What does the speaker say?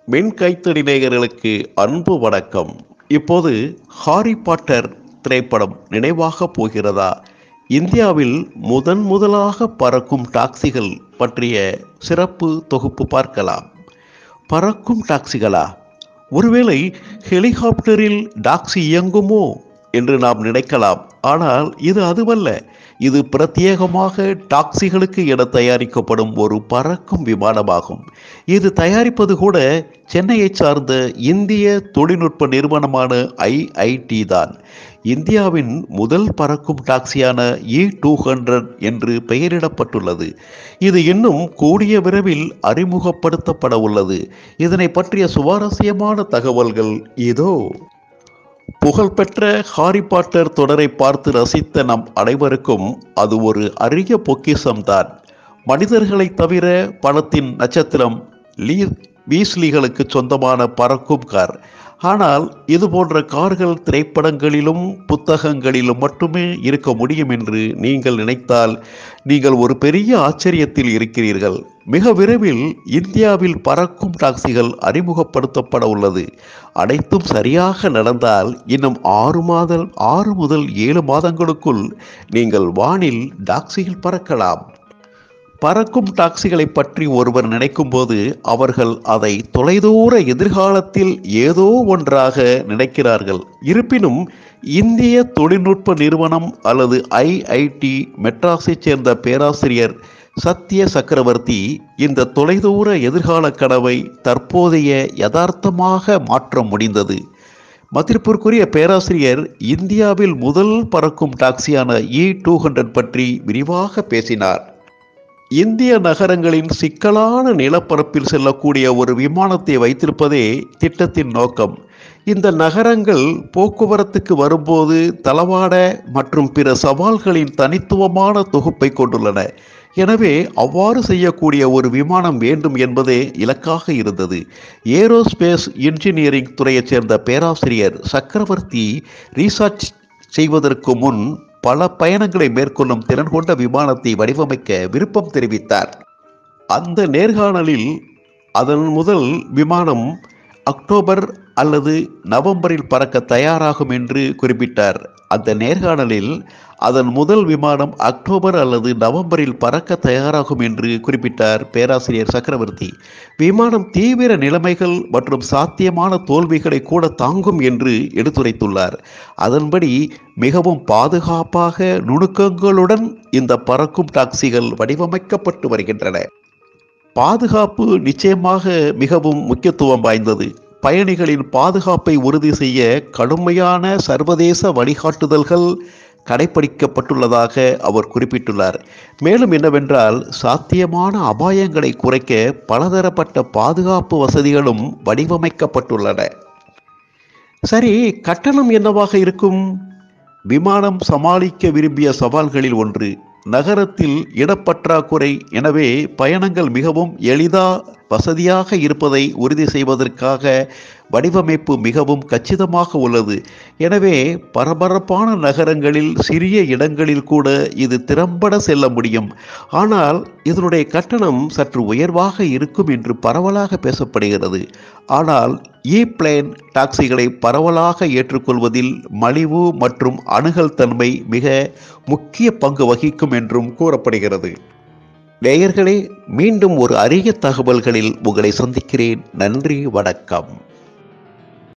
மின் கைத்தடி நேயர்களுக்கு அன்பு வணக்கம். இப்போது ஹாரி பாட்டர் திரைப்படம் நினைவாக போகிறதா? இந்தியாவில் முதலாக பறக்கும் டாக்ஸிகள் பற்றிய சிறப்பு தொகுப்பு பார்க்கலாம். பறக்கும் டாக்ஸிகளா? ஒருவேளை ஹெலிகாப்டரில் டாக்ஸி இயங்குமோ என்று நாம் நினைக்கலாம். ஆனால் இது அதுவல்ல. இது பிரத்யேகமாக டாக்ஸிகளுக்கு என தயாரிக்கப்படும் ஒரு பறக்கும் விமானமாகும். இது தயாரிப்பது கூட சென்னையை சார்ந்த இந்திய தொழில்நுட்ப நிறுவனமான ஐஐடி தான். இந்தியாவின் முதல் பறக்கும் டாக்ஸியான E200 என்று பெயரிடப்பட்டுள்ளது. இது இன்னும் கூடிய விரைவில் அறிமுகப்படுத்தப்பட உள்ளது. இதனை பற்றிய சுவாரஸ்யமான தகவல்கள் இதோ. புகழ்பெற்ற ஹாரி பாட்டர் தொடரை பார்த்து ரசித்த நம் அனைவருக்கும் அது ஒரு அரிய பொக்கிஷம்தான். மனிதர்களை தவிர படத்தின் நட்சத்திரம் வீஸ்லிகளுக்கு சொந்தமான பறக்கும் கார். ஆனால் இது போன்ற கார்கள் திரைப்படங்களிலும் புத்தகங்களிலும் மட்டுமே இருக்க முடியும் என்று நீங்கள் நினைத்தால் நீங்கள் ஒரு பெரிய ஆச்சரியத்தில் இருக்கிறீர்கள். மிக விரைவில் இந்தியாவில் பறக்கும் டாக்ஸிகள் அறிமுகப்படுத்தப்பட உள்ளது. அனைத்தும் சரியாக நடந்தால் இன்னும் 6 முதல் 7 மாதங்களுக்குள் நீங்கள் வானில் டாக்ஸியில் பறக்கலாம். பறக்கும் டாக்ஸிகளை பற்றி ஒருவர் நினைக்கும் போது அவர்கள் அதை தொலைதூர எதிர்காலத்தில் ஏதோ ஒன்றாக நினைக்கிறார்கள். இருப்பினும் இந்திய தொழில்நுட்ப நிறுவனம் அல்லது ஐஐடி மெட்ராஸைச் சேர்ந்த பேராசிரியர் சத்ய சக்கரவர்த்தி இந்த தொலைதூர எதிர்கால கனவை தற்போதைய யதார்த்தமாக மாற்ற முடிந்தது. மதிப்பிற்குரிய பேராசிரியர் இந்தியாவில் முதல் பறக்கும் டாக்ஸியான E200 பற்றி விரிவாக பேசினார். இந்திய நகரங்களின் சிக்கலான நிலப்பரப்பில் செல்லக்கூடிய ஒரு விமானத்தை வைத்திருப்பதே திட்டத்தின் நோக்கம். இந்த நகரங்கள் போக்குவரத்துக்கு வரும்போது தளவாட மற்றும் பிற சவால்களின் தனித்துவமான தொகுப்பை கொண்டுள்ளன. எனவே அவ்வாறு செய்யக்கூடிய ஒரு விமானம் வேண்டும் என்பதே இலக்காக இருந்தது. ஏரோஸ்பேஸ் இன்ஜினியரிங் துறையைச் சேர்ந்த பேராசிரியர் சக்கரவர்த்தி ரீசர்ச் செய்வதற்கு முன் பல பயணங்களை மேற்கொள்ளும் திறன் கொண்ட விமானத்தை வடிவமைக்க விருப்பம் தெரிவித்தார். அந்த நேர்காணலில் அதன் முதல் விமானம் அக்டோபர் அல்லது நவம்பரில் பறக்க தயாராகும் என்று குறிப்பிட்டார். அந்த நேர்காணலில் அதன் முதல் விமானம் அக்டோபர் அல்லது நவம்பரில் பறக்க தயாராகும் என்று குறிப்பிட்டார் பேராசிரியர் சக்கரவர்த்தி. விமானம் தீவிர நிலைமைகள் மற்றும் சாத்தியமான தோல்விகளை கூட தாங்கும் என்று எடுத்துரைத்துள்ளார். அதன்படி மிகவும் பாதுகாப்பாக நுணுக்கங்களுடன் இந்த பறக்கும் டாக்ஸிகள் வடிவமைக்கப்பட்டு வருகின்றன. பாதுகாப்பு நிச்சயமாக மிகவும் முக்கியத்துவம் வாய்ந்தது. பயணிகளின் பாதுகாப்பை உறுதி செய்ய கடுமையான சர்வதேச வழிகாட்டுதல்கள் கடைபிடிக்கப்பட்டுள்ளதாக அவர் குறிப்பிட்டுள்ளார். மேலும் என்னவென்றால் சாத்தியமான அபாயங்களை குறைக்க பலதரப்பட்ட பாதுகாப்பு வசதிகளும் வடிவமைக்கப்பட்டுள்ளன. சரி, கட்டணம் என்னவாக இருக்கும்? விமானம் சமாளிக்க விரும்பிய சவால்களில் ஒன்று நகரத்தில் இடப்பற்றாக்குறை. எனவே பயணங்கள் மிகவும் வசதியாக இருப்பதை உறுதி செய்வதற்காக வடிவமைப்பு மிகவும் கச்சிதமாக உள்ளது. எனவே பரபரப்பான நகரங்களில் சிறிய இடங்களில் கூட இது திறம்பட செல்ல முடியும். ஆனால் இதனுடைய கட்டணம் சற்று உயர்வாக இருக்கும் என்று பரவலாக பேசப்படுகிறது. ஆனால் பிளேன் டாக்ஸிகளை பரவலாக ஏற்றுக்கொள்வதில் மலிவு மற்றும் அணுகல் தன்மை மிக முக்கிய பங்கு வகிக்கும் என்றும் கூறப்படுகிறது. நேயர்களே, மீண்டும் ஒரு அரிய தகவல்களில் உங்களை சந்திக்கிறேன். நன்றி, வணக்கம்.